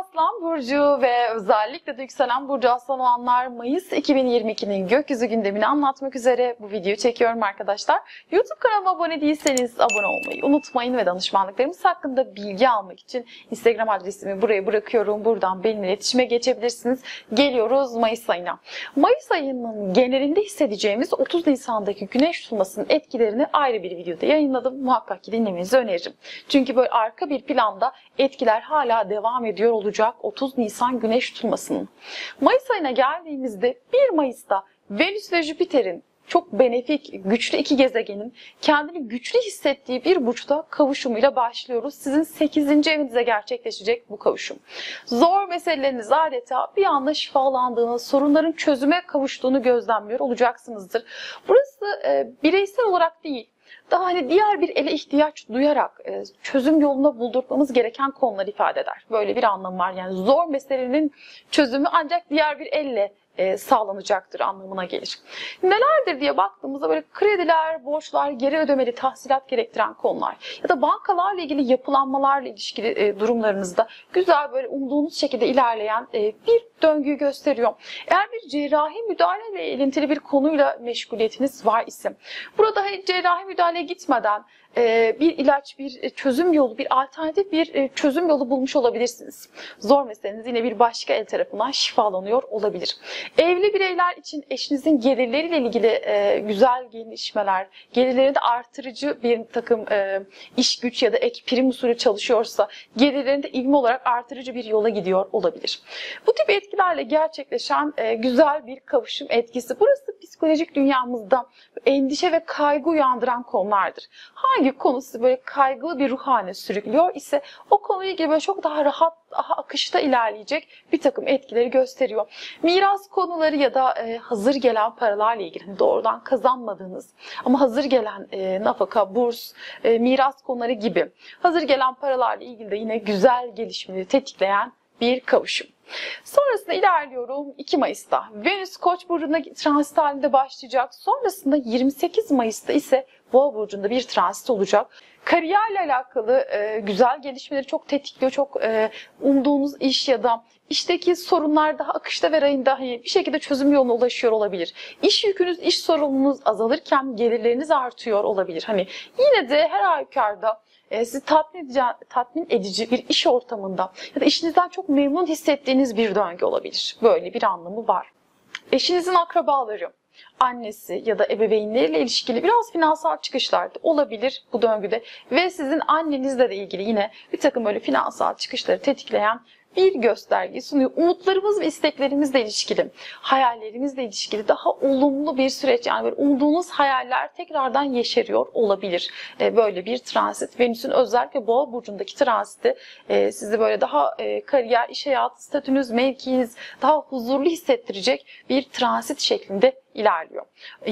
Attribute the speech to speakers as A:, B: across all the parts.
A: Aslan Burcu ve özellikle de yükselen Burcu Aslan olanlar Mayıs 2022'nin gökyüzü gündemini anlatmak üzere bu videoyu çekiyorum arkadaşlar. YouTube kanalıma abone değilseniz abone olmayı unutmayın ve danışmanlıklarımız hakkında bilgi almak için Instagram adresimi buraya bırakıyorum. Buradan benimle iletişime geçebilirsiniz. Geliyoruz Mayıs ayına. Mayıs ayının genelinde hissedeceğimiz 30 Nisan'daki güneş tutulmasının etkilerini ayrı bir videoda yayınladım. Muhakkak ki dinlemenizi öneririm. Çünkü böyle arka bir planda etkiler hala devam ediyor olacak 30 Nisan güneş tutulmasının. Mayıs ayına geldiğimizde 1 Mayıs'ta Venüs ve Jüpiter'in çok benefik, güçlü iki gezegenin kendini güçlü hissettiği bir burçta kavuşumuyla başlıyoruz. Sizin 8. evinize gerçekleşecek bu kavuşum. Zor meseleleriniz adeta bir anda şifalandığını, sorunların çözüme kavuştuğunu gözlemliyor olacaksınızdır. Burası bireysel olarak değil, daha hani diğer bir ele ihtiyaç duyarak çözüm yoluna buldurmamız gereken konular ifade eder. Böyle bir anlamı var. Yani zor meselenin çözümü ancak diğer bir elle sağlanacaktır anlamına gelir. Nelerdir diye baktığımızda böyle krediler, borçlar, geri ödemeli tahsilat gerektiren konular ya da bankalarla ilgili yapılanmalarla ilişkili durumlarınızda güzel böyle umduğunuz şekilde ilerleyen bir döngüyü gösteriyor. Eğer bir cerrahi müdahaleyle ilintili bir konuyla meşguliyetiniz var ise burada cerrahi müdahaleye gitmeden bir ilaç, bir çözüm yolu, bir alternatif bir çözüm yolu bulmuş olabilirsiniz. Zor meseleniz yine bir başka el tarafından şifalanıyor olabilir. Evli bireyler için eşinizin gelirleriyle ilgili güzel gelişmeler, gelirlerinde artırıcı bir takım iş güç ya da ek prim usulü çalışıyorsa gelirlerinde ivme olarak artırıcı bir yola gidiyor olabilir. Bu tip etkilerle gerçekleşen güzel bir kavuşum etkisi. Burası psikolojik dünyamızda endişe ve kaygı uyandıran konulardır. Hangi konu sizi böyle kaygılı bir ruh haline sürüklüyor ise o konuyla ilgili böyle çok daha rahat, daha akışta ilerleyecek bir takım etkileri gösteriyor. Miras konuları ya da hazır gelen paralarla ilgili hani doğrudan kazanmadığınız ama hazır gelen nafaka, burs, miras konuları gibi hazır gelen paralarla ilgili de yine güzel gelişmeleri tetikleyen bir kavuşum. Sonrasında ilerliyorum 2 Mayıs'ta. Venüs Koç burcuna transit halinde başlayacak. Sonrasında 28 Mayıs'ta ise Boğa burcunda bir transit olacak. Kariyerle alakalı güzel gelişmeleri çok tetikliyor. Çok umduğunuz iş ya da işteki sorunlar daha akışta ve rayında bir şekilde çözüm yoluna ulaşıyor olabilir. İş yükünüz, iş sorumluluğunuz azalırken gelirleriniz artıyor olabilir. Yine de her halükarda sizi tatmin edici bir iş ortamında ya da işinizden çok memnun hissettiğiniz bir döngü olabilir. Böyle bir anlamı var. Eşinizin akrabaları, annesi ya da ebeveynleriyle ilişkili biraz finansal çıkışlar da olabilir bu döngüde ve sizin annenizle de ilgili yine bir takım böyle finansal çıkışları tetikleyen bir gösterge sunuyor. Umutlarımız ve isteklerimizle ilişkili, hayallerimizle ilişkili daha olumlu bir süreç. Yani böyle umduğunuz hayaller tekrardan yeşeriyor olabilir. Böyle bir transit. Venüs'ün özellikle Boğa burcundaki transiti sizi böyle daha kariyer, iş hayatı, statünüz, mevkiniz daha huzurlu hissettirecek bir transit şeklinde ilerliyor.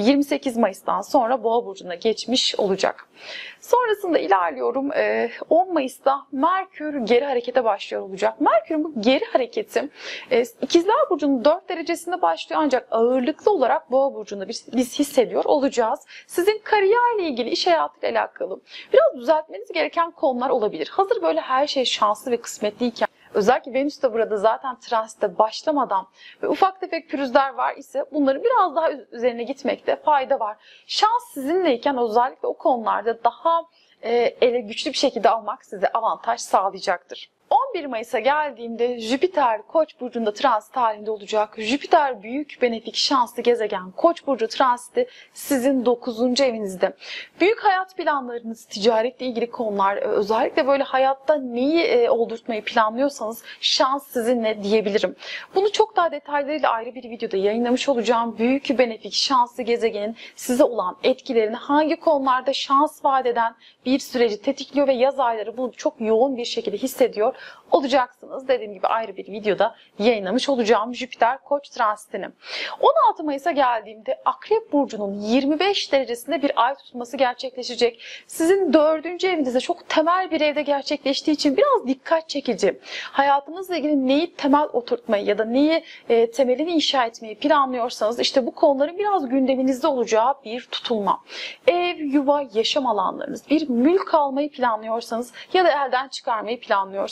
A: 28 Mayıs'tan sonra Boğa burcuna geçmiş olacak. Sonrasında ilerliyorum. 10 Mayıs'ta Merkür geri harekete başlıyor olacak. Merkür'ün bu geri hareketi İkizler Burcu'nun 4 derecesinde başlıyor ancak ağırlıklı olarak Boğa burcunda biz hissediyor olacağız. Sizin kariyerle ilgili, iş hayatıyla alakalı biraz düzeltmeniz gereken konular olabilir. Hazır böyle her şey şanslı ve kısmetliyken özellikle Venüs de burada zaten transite başlamadan ve ufak tefek pürüzler var ise bunların biraz daha üzerine gitmekte fayda var. Şans sizinleyken özellikle o konularda daha ele güçlü bir şekilde almak size avantaj sağlayacaktır. 11 Mayıs'a geldiğimde Jüpiter Koç burcunda transit halinde olacak. Jüpiter büyük benefik şanslı gezegen Koç burcu transiti sizin 9. evinizde. Büyük hayat planlarınız, ticaretle ilgili konular, özellikle böyle hayatta neyi oldurtmayı planlıyorsanız şans sizinle diyebilirim. Bunu çok daha detaylarıyla ayrı bir videoda yayınlamış olacağım. Büyük benefik şanslı gezegenin size olan etkilerini hangi konularda şans vaat eden bir süreci tetikliyor ve yaz ayları bunu çok yoğun bir şekilde hissediyor olacaksınız. Dediğim gibi ayrı bir videoda yayınlamış olacağım Jüpiter Koç transitini. 16 Mayıs'a geldiğimde Akrep burcunun 25 derecesinde bir ay tutulması gerçekleşecek. Sizin 4. evinizde çok temel bir evde gerçekleştiği için biraz dikkat çekici. Hayatınızla ilgili neyi temel oturtmayı ya da neyi temelini inşa etmeyi planlıyorsanız işte bu konuların biraz gündeminizde olacağı bir tutulma. Ev, yuva, yaşam alanlarınız, bir mülk almayı planlıyorsanız ya da elden çıkarmayı planlıyorsanız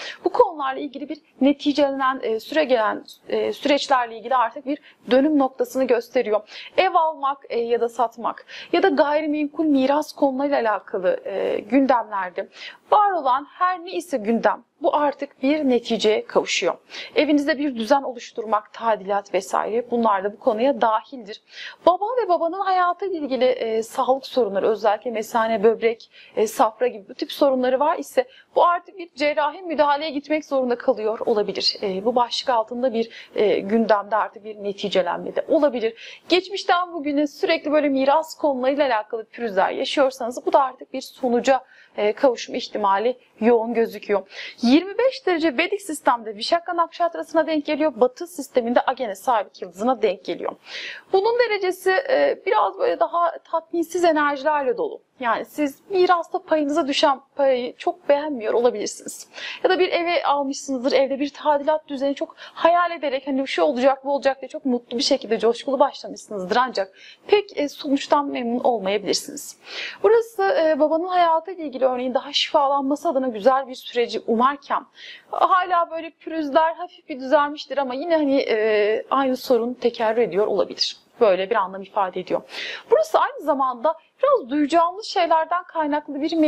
A: Bu konularla ilgili bir neticelenen, süregelen süreçlerle ilgili artık bir dönüm noktasını gösteriyor. Ev almak ya da satmak ya da gayrimenkul miras konularıyla alakalı gündemlerde var olan her ne ise gündem, bu artık bir neticeye kavuşuyor. Evinizde bir düzen oluşturmak, tadilat vesaire, bunlar da bu konuya dahildir. Baba ve babanın hayatıyla ilgili sağlık sorunları, özellikle mesane, böbrek, safra gibi bu tip sorunları var ise bu artık bir cerrahi müdahaleye gitmek zorunda kalıyor olabilir. Bu başlık altında bir gündemde artık bir neticelenme de olabilir. Geçmişten bugüne sürekli böyle miras konularıyla alakalı pürüzler yaşıyorsanız bu da artık bir sonuca kavuşma ihtimali yoğun gözüküyor. 25 derece Vedik sistemde Vişakka Nakşatrası'na denk geliyor. Batı sisteminde Agene Sabit Yıldızı'na denk geliyor. Bunun derecesi biraz böyle daha tatminsiz enerjilerle dolu. Yani siz mirasta payınıza düşen parayı çok beğenmiyor olabilirsiniz. Ya da bir eve almışsınızdır, evde bir tadilat düzeni çok hayal ederek hani şu olacak bu olacak diye çok mutlu bir şekilde coşkulu başlamışsınızdır ancak pek sonuçtan memnun olmayabilirsiniz. Burası babanın hayatıyla ilgili örneğin daha şifalanması adına güzel bir süreci umarken hala böyle pürüzler hafif bir düzelmiştir ama yine hani aynı sorun tekrar ediyor olabilir. Böyle bir anlam ifade ediyor. Burası aynı zamanda biraz duyacağımız şeylerden kaynaklı bir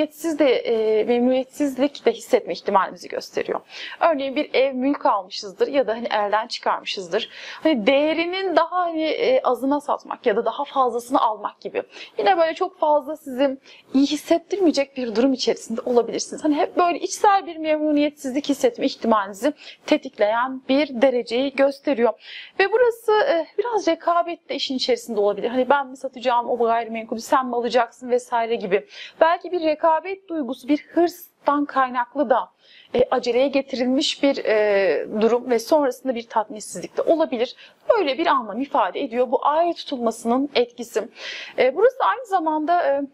A: memnuniyetsizlik de hissetme ihtimalimizi gösteriyor. Örneğin bir ev, mülk almışızdır ya da hani elden çıkarmışızdır. Hani değerinin daha hani azına satmak ya da daha fazlasını almak gibi. Yine böyle çok fazla sizi iyi hissettirmeyecek bir durum içerisinde olabilirsiniz. Hani hep böyle içsel bir memnuniyetsizlik hissetme ihtimalinizi tetikleyen bir dereceyi gösteriyor. Ve burası biraz rekabet de işin içerisinde olabilir. Hani ben mi satacağım o gayrimenkulü, sen mi alacaksın vesaire gibi. Belki bir rekabet duygusu, bir hırstan kaynaklı da aceleye getirilmiş bir durum ve sonrasında bir tatminsizlik de olabilir. Böyle bir anlam ifade ediyor bu ay tutulmasının etkisi. Burası aynı zamanda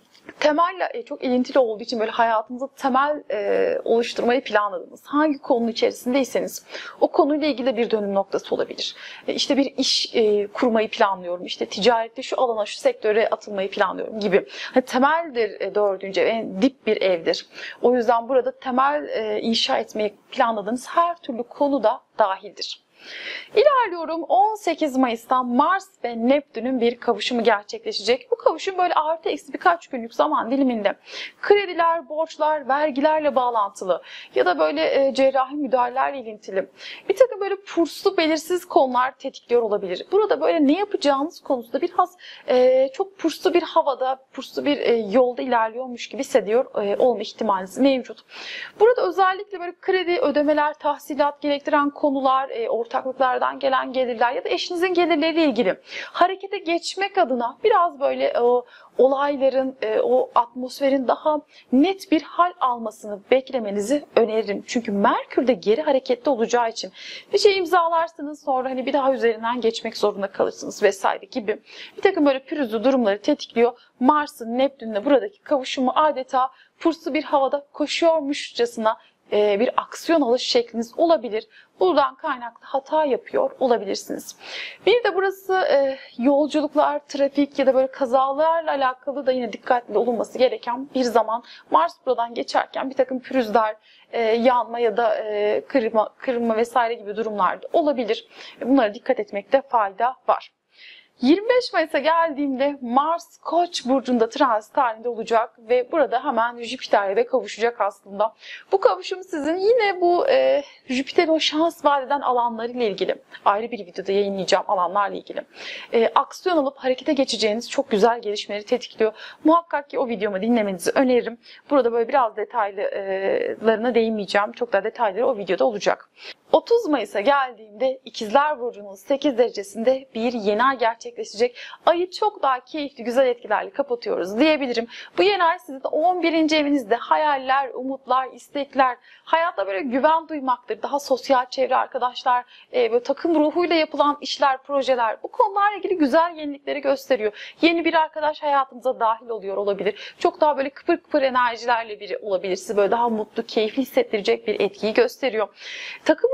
A: temelle çok ilintili olduğu için böyle hayatınızda temel oluşturmayı planladınız. Hangi konunun içerisindeyseniz o konuyla ilgili bir dönüm noktası olabilir. İşte bir iş kurmayı planlıyorum. İşte ticarette şu alana, şu sektöre atılmayı planlıyorum gibi. Hani temeldir dördüncü ev, en dip bir evdir. O yüzden burada temel inşa etmeyi planladığınız her türlü konu da dahildir. İlerliyorum. 18 Mayıs'ta Mars ve Neptün'ün bir kavuşumu gerçekleşecek. Bu kavuşum böyle artı eksi birkaç günlük zaman diliminde krediler, borçlar, vergilerle bağlantılı ya da böyle cerrahi müdahalelerle ilintili bir takım böyle purslu belirsiz konular tetikliyor olabilir. Burada böyle ne yapacağınız konusunda biraz çok purslu bir havada, purslu bir yolda ilerliyormuş gibi hissediyor olma ihtimaliniz mevcut. Burada özellikle böyle kredi, ödemeler, tahsilat gerektiren konular, ortaklıklardan gelen gelirler ya da eşinizin gelirleriyle ilgili harekete geçmek adına biraz böyle olayların, o atmosferin daha net bir hal almasını beklemenizi öneririm. Çünkü Merkür de geri hareketli olacağı için bir şey imzalarsınız sonra hani bir daha üzerinden geçmek zorunda kalırsınız vesaire gibi bir takım böyle pürüzlü durumları tetikliyor. Mars'ın Neptün'le buradaki kavuşumu adeta purslu bir havada koşuyormuşçasına bir aksiyon alış şekliniz olabilir. Buradan kaynaklı hata yapıyor olabilirsiniz. Bir de burası yolculuklar, trafik ya da böyle kazalarla alakalı da yine dikkatli olunması gereken bir zaman. Mars buradan geçerken bir takım pürüzler, yanma ya da kırılma vesaire gibi durumlarda olabilir. Bunlara dikkat etmekte fayda var. 25 Mayıs'a geldiğimde Mars Koç burcunda transit halinde olacak ve burada hemen Jüpiter'le de kavuşacak aslında. Bu kavuşum sizin yine bu Jüpiter'in o şans vaat eden alanlarıyla ilgili ayrı bir videoda yayınlayacağım alanlarla ilgili aksiyon alıp harekete geçeceğiniz çok güzel gelişmeleri tetikliyor. Muhakkak ki o videomu dinlemenizi öneririm. Burada böyle biraz detaylarına değinmeyeceğim. Çok daha detayları o videoda olacak. 30 Mayıs'a geldiğimde İkizler Burcu'nun 8 derecesinde bir yeni ay gerçekleşecek. Ayı çok daha keyifli, güzel etkilerle kapatıyoruz diyebilirim. Bu yeni ay sizin 11. evinizde hayaller, umutlar, istekler, hayatta böyle güven duymaktır. Daha sosyal çevre, arkadaşlar, böyle takım ruhuyla yapılan işler, projeler bu konularla ilgili güzel yenilikleri gösteriyor. Yeni bir arkadaş hayatınıza dahil oluyor olabilir. Çok daha böyle kıpır kıpır enerjilerle biri olabilir. Sizi böyle daha mutlu, keyifli hissettirecek bir etkiyi gösteriyor. Takım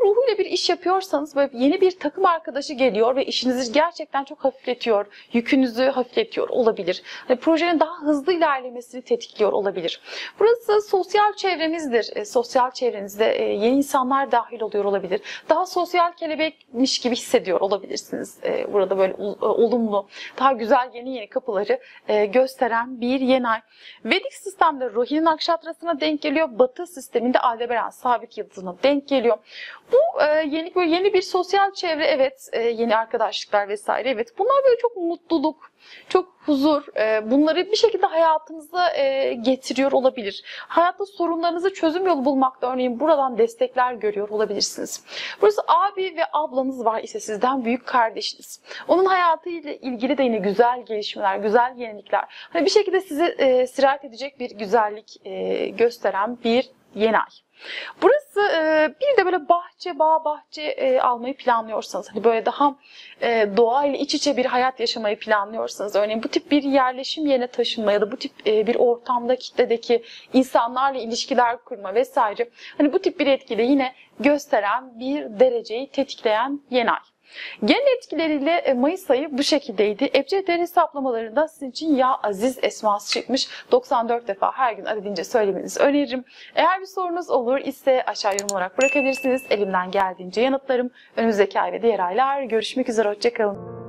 A: ruhuyla bir iş yapıyorsanız böyle yeni bir takım arkadaşı geliyor ve işinizi gerçekten çok hafifletiyor, yükünüzü hafifletiyor olabilir. Hani projenin daha hızlı ilerlemesini tetikliyor olabilir. Burası sosyal çevrenizdir. Sosyal çevrenizde yeni insanlar dahil oluyor olabilir. Daha sosyal kelebekmiş gibi hissediyor olabilirsiniz. Burada böyle olumlu, daha güzel yeni kapıları gösteren bir yeni ay. Vedik sistemde Rohini Nakşatrası'na denk geliyor. Batı sisteminde Aldebaran sabit yıldızına denk geliyor. Bu yeni bir sosyal çevre, evet, yeni arkadaşlıklar vesaire, evet. Bunlar böyle çok mutluluk, çok huzur, bunları bir şekilde hayatınıza getiriyor olabilir. Hayatta sorunlarınızı çözüm yolu bulmakta örneğin buradan destekler görüyor olabilirsiniz. Burası abi ve ablanız var ise sizden büyük kardeşiniz. Onun hayatıyla ilgili de yine güzel gelişmeler, güzel yenilikler. Hani bir şekilde size sirayet edecek bir güzellik gösteren bir yeni ay. Burası bir de böyle bağ bahçe almayı planlıyorsanız, hani böyle daha doğayla iç içe bir hayat yaşamayı planlıyorsanız, örneğin bu tip bir yerleşim yerine taşınma ya da bu tip bir ortamda, kitledeki insanlarla ilişkiler kurma vesaire, hani bu tip bir etkiyle yine gösteren bir dereceyi tetikleyen yeni ay. Genel etkileriyle Mayıs ayı bu şekildeydi. Ebced hesaplamalarında sizin için ya aziz esması çıkmış. 94 defa her gün adedince söylemenizi öneririm. Eğer bir sorunuz olur ise aşağı yorum olarak bırakabilirsiniz. Elimden geldiğince yanıtlarım. Önümüzdeki ay ve diğer aylar görüşmek üzere. Hoşça kalın.